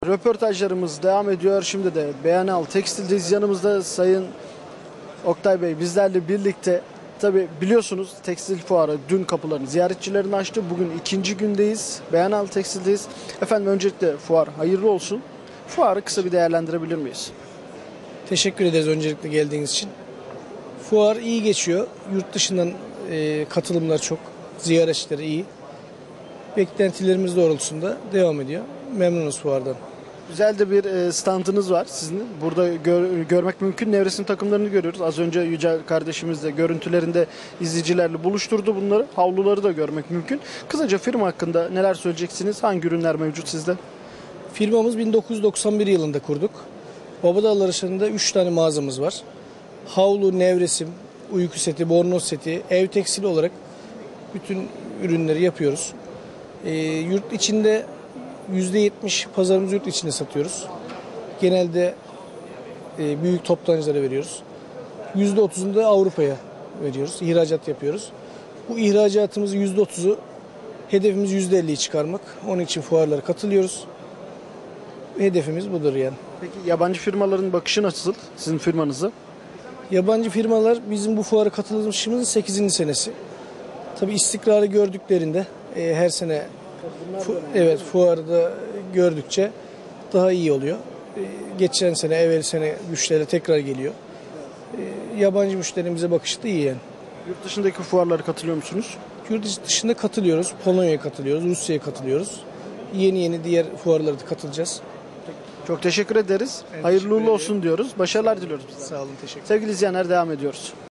Röportajlarımız devam ediyor. Şimdi de Beyanal Tekstil'deyiz. Yanımızda Sayın Oktay Bey bizlerle birlikte. Tabi biliyorsunuz tekstil fuarı dün kapılarını ziyaretçilerini açtı. Bugün ikinci gündeyiz. Beyanal Tekstil'deyiz. Efendim öncelikle fuar hayırlı olsun. Fuarı kısa bir değerlendirebilir miyiz? Teşekkür ederiz öncelikle geldiğiniz için. Fuar iyi geçiyor. Yurt dışından katılımlar çok. Ziyaretçileri iyi. Beklentilerimiz doğrultusunda devam ediyor. Memnunuz fuardan. Güzel de bir standınız var sizin. Burada görmek mümkün. Nevresim takımlarını görüyoruz. Az önce Yücel kardeşimiz de görüntülerinde izleyicilerle buluşturdu bunları. Havluları da görmek mümkün. Kısaca firma hakkında neler söyleyeceksiniz? Hangi ürünler mevcut sizde? Firmamız 1991 yılında kurduk. Babadağlar Arası'nda 3 tane mağazamız var. Havlu, nevresim, uyku seti, bornoz seti, ev tekstili olarak bütün ürünleri yapıyoruz. Yurt içinde %70 pazarımızı yurt içinde satıyoruz. Genelde büyük toptancılara veriyoruz. %30'unu da Avrupa'ya veriyoruz. İhracat yapıyoruz. Bu ihracatımızın %30'u hedefimiz %50'yi çıkarmak. Onun için fuarlara katılıyoruz. Hedefimiz budur yani. Peki yabancı firmaların bakışı nasıl sizin firmanızı? Yabancı firmalar bizim bu fuara katılışımızın 8. senesi. Tabii istikrarı gördüklerinde her sene fuarda gördükçe daha iyi oluyor. Geçen sene, evvel sene müşteriler tekrar geliyor. Yabancı müşterimize bakışı da iyi yani. Yurt dışındaki fuarlara katılıyor musunuz? Yurt dışında katılıyoruz. Polonya'ya katılıyoruz, Rusya'ya katılıyoruz. Yeni diğer fuarlara da katılacağız. Çok teşekkür ederiz. Hayırlı uğurlu olsun diyoruz. Başarılar diliyoruz. Sağ olun, teşekkür ederim. Sevgili izleyenler devam ediyoruz.